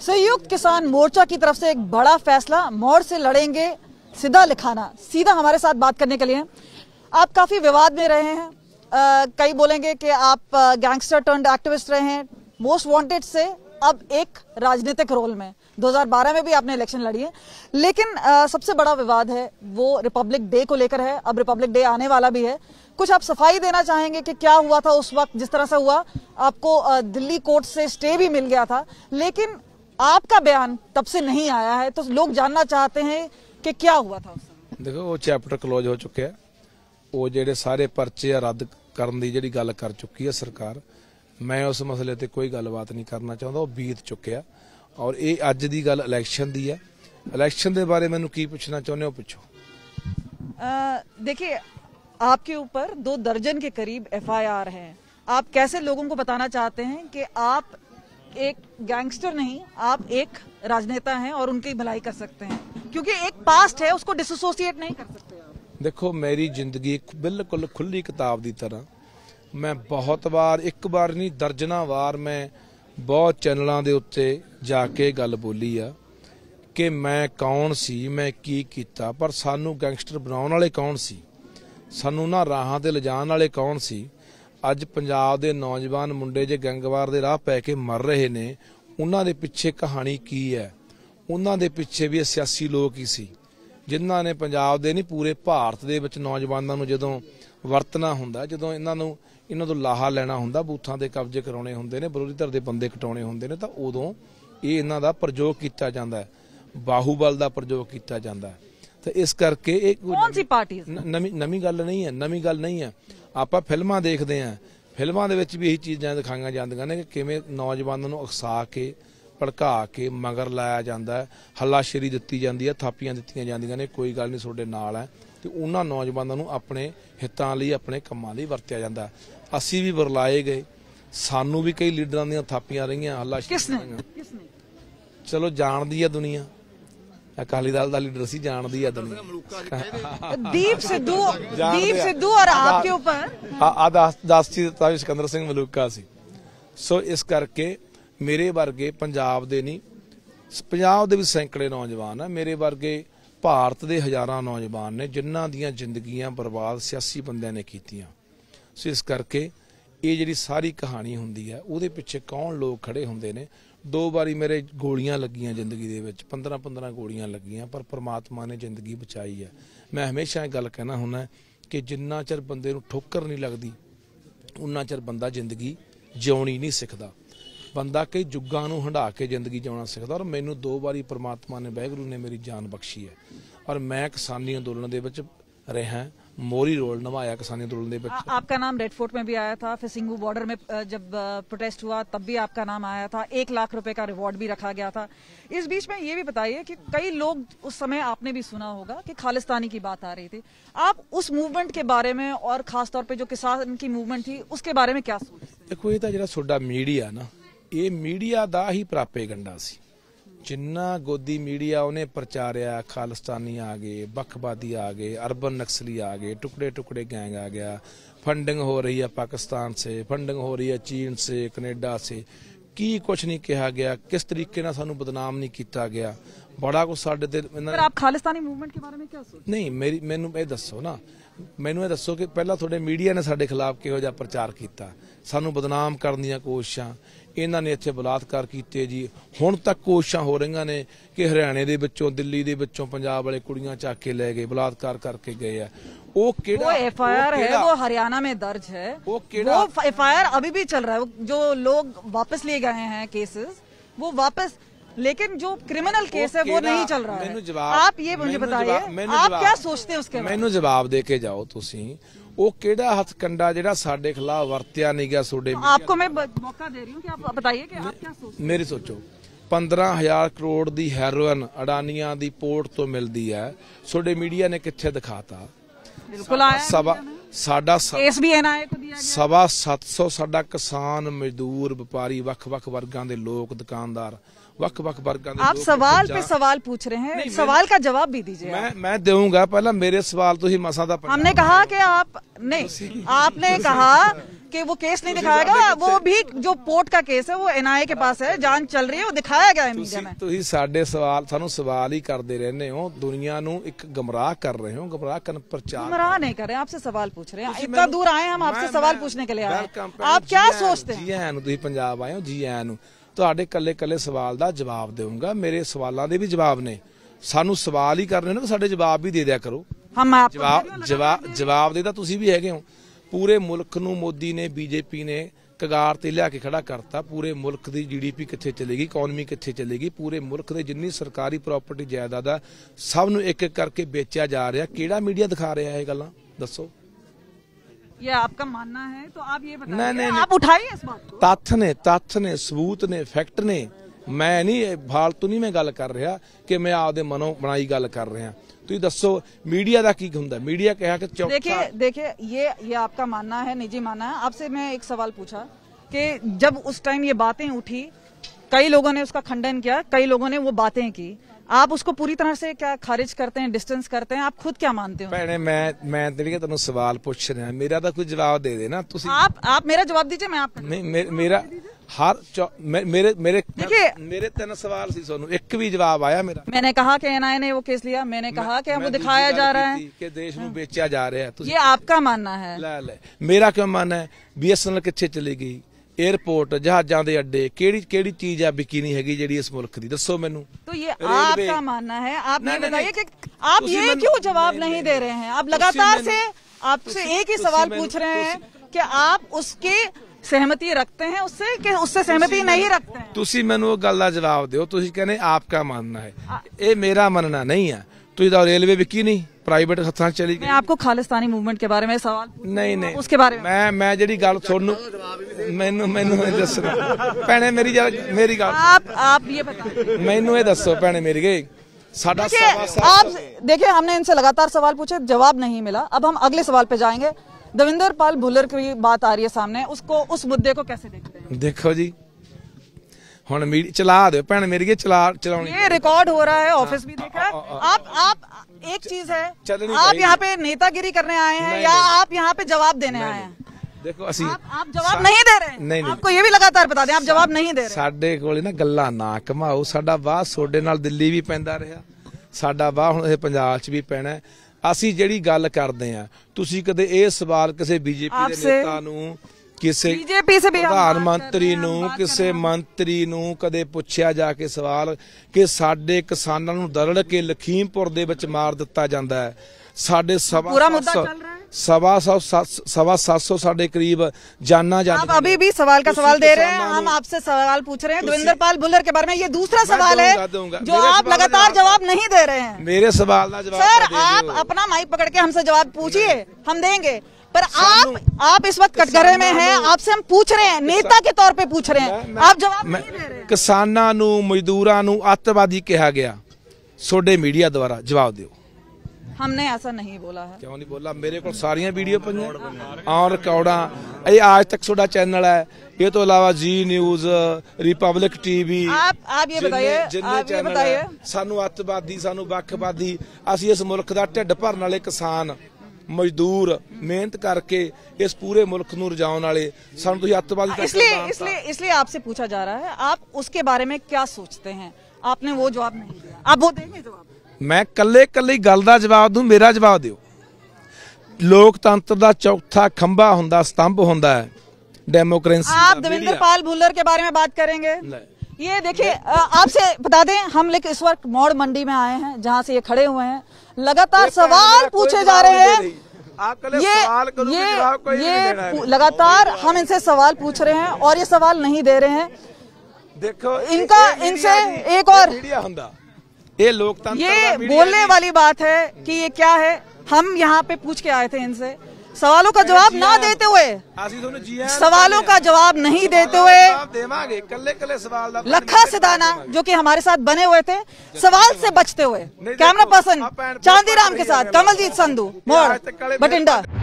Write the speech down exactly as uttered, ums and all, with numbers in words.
संयुक्त किसान मोर्चा की तरफ से एक बड़ा फैसला, मोड़ से लड़ेंगे सीधा लिखाना। सीधा हमारे साथ बात करने के लिए आप काफी विवाद में रहे हैं। आ, कई बोलेंगे कि आप गैंगस्टर टर्न्ड एक्टिविस्ट रहे हैं, मोस्ट वांटेड से अब एक राजनीतिक रोल में। दो हज़ार बारह में भी आपने इलेक्शन लड़ी है, लेकिन आ, सबसे बड़ा विवाद है वो रिपब्लिक डे को लेकर है। अब रिपब्लिक डे आने वाला भी है, कुछ आप सफाई देना चाहेंगे कि क्या हुआ था उस वक्त? जिस तरह से हुआ, आपको आ, दिल्ली कोर्ट से स्टे भी मिल गया था, लेकिन आपका बयान तब से नहीं आया है, तो लोग जानना चाहते हैं कि क्या हुआ था उस समय। देखो, वो चैप्टर क्लोज हो चुके हैं। वो जेडे सारे परचे रद्द करने की जी गल कर चुकी है सरकार। मैं उस मसले ते कोई गलबात नहीं करना चाहता, वो बीत चुके और ये अज की गल इलैक्शन की है। इलैक्शन के बारे मैनू की पूछना चाहते हो, पूछो। देखिए, आपके ऊपर दो दर्जन के करीब एफ आई आर है। आप कैसे लोगों को बताना चाहते हैं कि आप एक गैंगस्टर नहीं, आप एक राजनेता हैं और उनकी भलाई कर सकते हैं, क्योंकि एक पास्ट है, उसको डिसोसिएट नहीं कर सकते आप। देखो, मेरी जिंदगी बिल्कुल खुली किताब की तरह। मैं बहुत बार, एक बार नहीं दर्जना वार, मैं बहुत चैनलों के उत्ते जाके गल बोली आ कि मैं कौन सी, मैं की कीता, पर सानू गैंगस्टर बनाने वाले कौन सी, सानू ना राहां ते लिजाण वाले कौन सी। अज पंजाब दे नौजवान मुंडे जे गैंगवार दे राह पै के मर रहे ने, उन्हां दे पिछे कहानी की है? उन्हां दे पिछे भी सियासी लोग ही सी जिन्हां ने पंजाब दे नहीं पूरे भारत दे विच नौजवानों नूं जदों वरतना हुंदा, जदों इन्हां नूं इन्हां तों लाहा लैना हुंदा, बूथां दे कब्जे कराउणे हुंदे ने, विरोधी धਿਰ दे बंदे कटाउणे हुंदे ने, तां उदों इह इन्हां दा प्रयोग कीता जांदा है, बाहूबल दा प्रयोग कीता जांदा है। तो इस करके एक कौन सी पार्टी नवी नवी गल नहीं है, नवी गल नहीं है। आपां फिल्मां देखदे हैं, फिल्मां दे विच भी यही चीज़ां दिखाईਆਂ ਜਾਂਦੀਆਂ ਨੇ कि किवें नौजवानों नूं उकसा के भड़का के मगर लाया जाता है, हलाशेरी दी जाती है, थापियां दित्तियां जांदियां ने, कोई गल नहीं तुहाडे नाल है। तो उन्हां नौजवानों नूं अपने हितां लई, अपने कम्मां लई वरतिया जाता है। असीं भी वरलाए गए, सानू भी कई लीडरां दीयां थापियां रहीआं, हलाशेरी। चलो जाणदी है दुनिया, अकाली दल दा लीडर सी, जाणदी है दुनिया। दीप सिद्धू, दीप सिद्धू और आपके ऊपर आ दस सी सिकंदर सिंह मलूका सी। सो इस करके मेरे वर्गे पंजाब दे नहीं, पंजाब दे भी सैकड़े नौजवान है, मेरे वर्गे भारत दे हज़ारां नौजवान ने जिन्हां दीयां जिंदगियां बर्बाद सियासी बंदियां ने कीतियां। सो इस करके ये जिहड़ी सारी कहानी हुंदी है, उहदे पिछे कौन लोग खड़े हुंदे ने। दो बारी मेरे गोलियां लगियां जिंदगी दे विच, पंद्रह पंद्रह गोलियां लगियां, पर परमात्मा ने जिंदगी बचाई है। मैं हमेशा गल कहना हुंदा कि जिन्ना चिर बंदे नूं ठोकर नहीं लगदी, उन्ना चिर बंदा जिंदगी जिउणी नहीं सिखदा। बंदा कई जुगां नूं हंडा के जिंदगी जिउणा सिखदा। और मैनूं दो बारी परमात्मा ने, वाहिगुरू ने मेरी जान बख्शी है, और मैं किसानी अंदोलन दे विच रहा, मोरी रोल निभाया किसानी अंदोलन दे विच। आपका नाम रेड फोर्ट में भी आया था, फिर सिंघू बॉर्डर में जब प्रोटेस्ट हुआ तब भी आपका नाम आया था, एक लाख रुपए का रिवॉर्ड भी रखा गया था। इस बीच में ये भी बताइए कि कई लोग, उस समय आपने भी सुना होगा कि खालिस्तानी की बात आ रही थी, आप उस मूवमेंट के बारे में और खासतौर पर जो किसान की मूवमेंट थी उसके बारे में क्या सोचते? देखो, ये तो जिहड़ा तुहाडा मीडिया ना, ये मीडिया दा ही प्रापेगंडा सी। जिन्ना गोदी मीडिया उन्हें प्रचारिया, खालिस्तानी आ गए, बखवादी आ गए, अर्बन नक्सली आ गए, टुकड़े टुकड़े गैंग आ गया, फंडिंग हो रही है पाकिस्तान से, फंडिंग हो रही है चीन से, कनेडा से, की कुछ नहीं कहा गया, किस तरीके नाल सानू बदनाम नहीं किया गया, बड़ा कुछ साडे ते। पर आप खालिस्तानी मूवमेंट के बारे में क्या सोचते? नहीं, मेरी मैनू ये दसो ना, मैनू ये दसो कि पहला थोड़े मीडिया ने साडे खिलाफ किहो जिहा प्रचार किया, सानू बदनाम करने दी कोशिशां, इन्हां ने इत्थे बलात्कार कीते जी। हुण तक कोशिशां हो रही ने कि हरियाणे दे विचों, दिल्ली दे विचों पंजाब वाले कुड़ियां चक के ले गए, बलात्कार करके गए है। वो केड़ा एफ आई आर है, वो हरियाणा में दर्ज है, वो एफ आई आर अभी भी चल रहा है। जो लोग वापस लिए गए हैं केसेस, वो वापस, लेकिन जो क्रिमिनल केस है वो नहीं चल रहा है। आप ये मुझे बताइए, आप क्या सोचते हैं उसके बारे में? मैनू जवाब दे के जाओ तुसीं। वो केड़ा हथकंडा जिहड़ा साडे खिलाफ वरतिया नहीं गया सोडे? आपको मैं मौका दे रही हूँ कि आप बताइए कि आप क्या सोचते हैं। मेरी सोचो, पंद्रह हजार करोड़ दी हैरोइन अडानिया दी पोर्ट तो मिलती है, सोडे मीडिया ने कित्थे दिखाता? बिल्कुल आया सवा साडा केस भी एनआईए को दिया गया। सवा सत्त सौ साडा किसान, मजदूर, व्यापारी, वख वख वर्गां दे लोग, दुकानदार ਵੱਖ-ਵੱਖ ਵਰਗਾਂ ਦੇ आप लोग सवाल पंजाब- पे सवाल पूछ रहे हैं, नहीं, सवाल का जवाब भी दीजिए। मैं मैं दूंगा, पहला मेरे सवाल तो ही मसा दा पंजाब- हमने कहा कि आप नहीं, आपने कहा कि वो केस नहीं दिखाएगा, वो भी जो पोर्ट का केस है वो एनआईए के पास है, जांच चल रही है, वो दिखाया गया है मीडिया में। ਤੁਸੀਂ ਸਾਡੇ ਸਵਾਲ ਸਾਨੂੰ ਸਵਾਲ ਹੀ ਕਰਦੇ ਰਹਿੰਦੇ ਹੋ, ਦੁਨੀਆ ਨੂੰ ਇੱਕ ਗਮਰਾਹ ਕਰ ਰਹੇ ਹੋ, ਗਮਰਾਹ ਕਰਨ ਪ੍ਰਚਾਰ गुमराह नहीं कर रहे हैं, आपसे सवाल पूछ रहे हैं। ਤੁਸੀਂ इतना ਮੈਨੂੰ- दूर आए हैं हम आपसे मैं- सवाल मैं- पूछने के लिए आए हैं। welcome, ਭੈਣ आप क्या ਜੀ ਆਇਆਂ ਨੂੰ, सोचते हैं? ਜੀ ਆਇਆਂ ਨੂੰ, ਤੁਸੀਂ ਪੰਜਾਬ ਆਏ ਹੋ, ਜੀ ਆਇਆਂ ਨੂੰ। ਤੁਹਾਡੇ ਕੱਲੇ ਕੱਲੇ ਸਵਾਲ ਦਾ ਜਵਾਬ ਦੇਵਾਂਗਾ, ਮੇਰੇ ਸਵਾਲਾਂ ਦੇ ਵੀ ਜਵਾਬ ਨੇ, ਸਾਨੂੰ ਸਵਾਲ ਹੀ ਕਰਨੇ ਨੇ, ਸਾਡੇ ਜਵਾਬ ਵੀ ਦੇ ਦਿਆ ਕਰੋ। हम आपको ਜਵਾਬ ਜਵਾਬ ਜਵਾਬ ਦੇ ਤਾਂ ਤੁਸੀਂ ਵੀ ਹੈਗੇ ਹੋ। ਪੂਰੇ ਮੁਲਕ ਨੂੰ ਮੋਦੀ ਨੇ, ਬੀਜੇਪੀ ਨੇ ਕਗਾਰ ਤੇ ਲਿਆ ਕੇ ਖੜਾ ਕਰਤਾ। ਪੂਰੇ ਮੁਲਕ ਦੀ ਜੀਡੀਪੀ ਕਿੱਥੇ ਚਲੇਗੀ, ਇਕਨੋਮੀ ਕਿੱਥੇ ਚਲੇਗੀ, ਪੂਰੇ ਮੁਲਕ ਦੇ ਜਿੰਨੀ ਸਰਕਾਰੀ ਪ੍ਰਾਪਰਟੀ ਜਾਇਦਾਦ ਆ ਸਭ ਨੂੰ ਇੱਕ ਇੱਕ ਕਰਕੇ ਵੇਚਿਆ ਜਾ ਰਿਹਾ। ਕਿਹੜਾ ਮੀਡੀਆ ਦਿਖਾ ਰਿਹਾ ਇਹ ਗੱਲਾਂ, ਦੱਸੋ। ये आपका मानना है तो आप ये नहीं, बताइए, नहीं, आप उठाइए इस बात को। ਤੱਥ ਨੇ, ਤੱਥ ਨੇ, ਸਬੂਤ ਨੇ, ਫੈਕਟ ਨੇ। ਮੈਂ ਨਹੀਂ ਇਹ ਫਾਲਤੂ ਨਹੀਂ ਮੈਂ ਗੱਲ ਕਰ ਰਿਹਾ ਕਿ ਮੈਂ ਆਪਦੇ ਮਨੋਂ ਬਣਾਈ ਗੱਲ ਕਰ ਰਿਹਾ। ਤੁਸੀਂ ਦੱਸੋ ਮੀਡੀਆ ਦਾ ਕੀ ਹੁੰਦਾ? ਮੀਡੀਆ ਕਿਹਾ ਕਿ ਚੌਥਾ देखिए देखिए ये ये आपका मानना है, निजी मानना है। आपसे मैं एक सवाल पूछा कि जब उस टाइम ये बातें उठी, कई लोगों ने उसका खंडन किया, कई लोगों ने वो बातें की, आप उसको पूरी तरह से क्या खारिज करते हैं, डिस्टेंस करते हैं? आप खुद क्या मानते हो? ਭੈਣੇ ਮੈਂ ਮੈਂ ਤੇਰੀ ਤੈਨੂੰ ਸਵਾਲ ਪੁੱਛ ਰਿਹਾ, ਮੇਰਾ ਤਾਂ ਕੋਈ ਜਵਾਬ ਦੇ ਦੇ ਨਾ। ਤੁਸੀਂ आप आप मेरा जवाब दीजिए, मैं आपका। ਨਹੀਂ ਮੇ- ਮੇਰਾ ਹਰ ਚੌ- ਮੇ- ਮੇਰੇ ਮੇਰੇ देखिए, ਮੇਰੇ ਤਿੰਨ ਸਵਾਲ ਸੀ, ਤੁਹਾਨੂੰ ਇੱਕ ਵੀ ਜਵਾਬ ਆਇਆ ਮੇਰਾ? मैंने कहा कि एनआईए ने वो केस लिया, मैंने कहा कि हमको ਮੈਂ ਦੂਜੀ दिखाया ਗੱਲ जा रहा है। ਕੀਤੀ ਕਿ ਦੇਸ਼ ਨੂੰ ਵੇਚਿਆ ਜਾ ਰਿਹਾ ਹੈ। ਤੁਸੀਂ ये आपका मानना है। ਲੈ ਲੈ ਮੇਰਾ ਕਿਉਂ ਮੰਨ ਹੈ? ਬੀਐਸਐਨਐਲ ਕਿੱਥੇ ਚਲੀ ਗਈ, 에ਅਰਪੋਰਟ, ਜਹਾਜ਼ਾਂ ਦੇ ਅੱਡੇ, ਕਿਹੜੀ ਕਿਹੜੀ ਚੀਜ਼ ਆ ਵਿਕੀ ਨਹੀਂ ਹੈਗੀ ਜਿਹੜੀ ਇਸ ਮੁਲਕ ਦੀ, ਦੱਸੋ ਮੈਨੂੰ। तो ये रेलवे- आपका मानना है। आप नहीं, ये नहीं, बताइए नहीं। कि आप तुसी ये मैनू- क्यों जवाब नहीं, नहीं नहीं, दे नहीं। रहे हैं? आप तुसी लगातार मैनू- से आपसे तुसी- एक ही तुसी सवाल मैनू- पूछ रहे हैं तुसी- कि आप उसकी सहमति रखते हैं उससे कि उससे सहमति नहीं रखते हैं? ਤੁਸੀਂ ਮੈਨੂੰ ਉਹ ਗੱਲ ਦਾ ਜਵਾਬ ਦਿਓ। ਤੁਸੀਂ ਕਹਿੰਦੇ ਆਪਕਾ ਮੰਨਣਾ ਹੈ, ਇਹ ਮੇਰਾ ਮੰਨਣਾ ਨਹੀਂ ਹੈ। ਤੁਸੀਂ ਤਾਂ ਰੇਲਵੇ ਵਿਕੀ ਨਹੀਂ, ਪ੍ਰਾਈਵੇਟ ਹੱਥਾਂ 'ਚ ਚਲੀ मैं ਗਈ। आपको खालिस्तानी मूवमेंट के बारे में सवाल पूछ रही ਨਹੀਂ हूं, ਨਹੀਂ उसके बारे में ਮੈਂ ਮੈਂ ਜਿਹੜੀ ਗੱਲ ਤੁਹਾਨੂੰ ਮੈਨੂੰ ਮੈਨੂੰ ਇਹ ਦੱਸਣਾ ਭੈਣੇ, ਮੇਰੀ ਜਰਾ ਮੇਰੀ ਗੱਲ आप आप ये बताइए। ਮੈਨੂੰ ਇਹ ਦੱਸੋ ਭੈਣੇ ਮੇਰੀ ਗਈ ਸਾਡਾ देखिए सवा सात आप देखिए, हमने इनसे लगातार सवाल पूछे, जवाब नहीं मिला। अब हम अगले सवाल पे जाएंगे। देवेंद्र पाल भुल्लर की बात आ रही है सामने, उसको उस मुद्दे को कैसे देखते हैं? ਦੇਖੋ ਜੀ ਹੁਣ ਮੀਡੀਆ ਚਲਾ ਦਿਓ ਭੈਣ ਮੇਰੀ, ਇਹ चला ਚਲਾਉਣੀ ये रिकॉर्ड हो रहा है, ऑफिस भी देखा है। आप आप एक चीज है, चलनी आप चाहिए। यहाँ पे नेतागिरी करने आए हैं नहीं, या नहीं। आप यहाँ पे जवाब देने आए हैं? ਦੇਖੋ ਅਸੀਂ आप आप जवाब नहीं दे रहे हैं। नहीं, नहीं। आपको ये भी लगातार बता दें, आप जवाब नहीं दे रहे हैं। ਸਾਡੇ ਕੋਲੇ ਨਾ ਗੱਲਾਂ ਨਾ ਘਮਾਓ। ਸਾਡਾ ਵਾਹ ਤੁਹਾਡੇ ਨਾਲ ਦਿੱਲੀ ਵੀ ਪੈਂਦਾ ਰਿਹਾ, ਸਾਡਾ ਵਾਹ ਹੁਣ ਇਹ ਪੰਜਾਬ 'ਚ ਵੀ ਪੈਣਾ। ਅਸੀਂ ਜਿਹੜੀ ਗੱਲ ਕਰਦੇ ਆ, ਤੁਸੀਂ ਕਦੇ ਇਹ ਸਵਾਲ ਕਿਸੇ ਬੀਜੇਪੀ ਦੇ आपसे- ਨੇਤਾ ਨੂੰ, ਕਿਸੇ बीजेपी से भी हम ਪ੍ਰਧਾਨ बात कर ਮੰਤਰੀ रहे हैं, हम ਨੂੰ, बात कर ਕਿਸੇ रहे हैं। ਮੰਤਰੀ ਨੂੰ ਕਦੇ ਪੁੱਛਿਆ ਜਾ ਕੇ ਸਵਾਲ ਕਿ ਸਾਡੇ ਕਿਸਾਨਾਂ ਨੂੰ ਦਰੜ ਕੇ ਲਖੀਮਪੁਰ ਦੇ ਵਿੱਚ ਮਾਰ ਦਿੱਤਾ ਜਾਂਦਾ ਹੈ, ਸਾਡੇ ਸਵਾ पूरा ਸੱਤ मुद्दा सौ- चल रहा है। सवा सौ सत- सवा सात सौ साढ़े करीब जाना आप जाना अभी भी सवाल का सवाल दे रहे हैं, हम आपसे सवाल पूछ रहे हैं देवेंद्र पाल भुल्लर के बारे में। ये दूसरा सवाल दूंगा, है दूंगा। जो मेरे आप सवाल का लगातार जवाब जवाब नहीं दे रहे हैं। मेरे सवाल का जवाब सर तो दे आप दियो। अपना माइक पकड़ के हमसे जवाब पूछिए, हम देंगे। पर आप आप इस वक्त कटघरे में हैं, आपसे हम पूछ रहे हैं, नेता के तौर पे पूछ रहे हैं, आप जवाब ਮੈਂ- नहीं दे रहे हैं। ਕਿਸਾਨਾਂ ਨੂੰ, ਮਜ਼ਦੂਰਾਂ ਨੂੰ ਅੱਤਵਾਦੀ ਕਿਹਾ ਗਿਆ, ਤੁਹਾਡੇ ਮੀਡੀਆ ਦੁਆਰਾ ਜਵਾਬ ਦਿਓ। हमने ऐसा नहीं बोला है। ਕਿਉਂ ਨਹੀਂ ਬੋਲਾ? ਮੇਰੇ ਕੋਲ ਸਾਰੀਆਂ ਵੀਡੀਓ ਪਈਆਂ ਔਨ ਰਿਕਾਰਡਾਂ। ਇਹ ਅੱਜ ਤੱਕ ਤੁਹਾਡਾ ਚੈਨਲ ਹੈ, ਇਹ ਤੋਂ ਇਲਾਵਾ ਜੀ ਨਿਊਜ਼, ਰਿਪਬਲਿਕ ਟੀਵੀ। आप आप ये बताइए, आप ये बताइए, ਸਾਨੂੰ ਅੱਤਵਾਦੀ, ਸਾਨੂੰ ਵੱਖਵਾਦੀ, ਅਸੀਂ ਇਸ ਮੁਲਕ ਦਾ ਢਿੱਡ ਭਰਨ ਵਾਲੇ ਕਿਸਾਨ ਮਜ਼ਦੂਰ ਮਿਹਨਤ ਕਰਕੇ ਇਸ ਪੂਰੇ ਮੁਲਕ ਨੂੰ ਰਜਾਉਣ ਵਾਲੇ, ਸਾਨੂੰ ਤੁਸੀਂ ਅੱਤਵਾਦੀ ਤੱਕ इसलिए ਦਾਨਤਾ। इसलिए इसलिए आपसे पूछा जा रहा है, आप उसके बारे में क्या सोचते हैं? आपने वो जवाब नहीं दिया, आप वो देंगे जवाब? ਮੈਂ ਕੱਲੇ ਕੱਲੇ ਗੱਲ ਦਾ ਜਵਾਬ ਦੂੰ, ਮੇਰਾ ਜਵਾਬ ਦਿਓ। ਲੋਕਤੰਤਰ ਦਾ ਚੌਥਾ ਖੰਭਾ ਹੁੰਦਾ, ਸਤੰਭ ਹੁੰਦਾ ਹੈ डेमोक्रेसी। आप देवेंद्र पाल भुल्लर के बारे में बात करेंगे? ये देखिए, आपसे बता दें, हम लोग इस वक्त मौड़ मंडी में आए हैं जहां से ये खड़े हुए हैं। लगातार सवाल पूछे जा रहे हैं, ये ये ये लगातार हम इनसे सवाल पूछ रहे हैं और ये सवाल नहीं दे रहे हैं। देखो इनका इनसे एक और ये लोकतंत्र ये बोलने वाली बात है कि ये क्या है। हम यहाँ पे पूछ के आए थे इनसे, सवालों का जवाब ना देते हुए सवालों का जवाब नहीं देते हुए लखा सिदाना जो कि हमारे साथ बने हुए थे, सवाल से बचते हुए कैमरा पर्सन चांदीराम के साथ कमलजीत संधू, मोड़, बठिंडा।